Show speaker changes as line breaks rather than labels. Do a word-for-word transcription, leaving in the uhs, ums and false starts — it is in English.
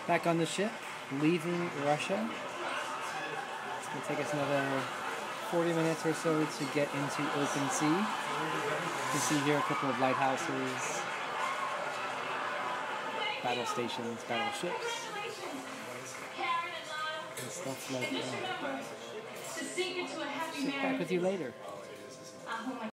back on the ship, leaving Russia. It's going to take us another forty minutes or so to get into open sea. You can see here a couple of lighthouses, battle stations, battleships, and stuff like that. Check back with you later.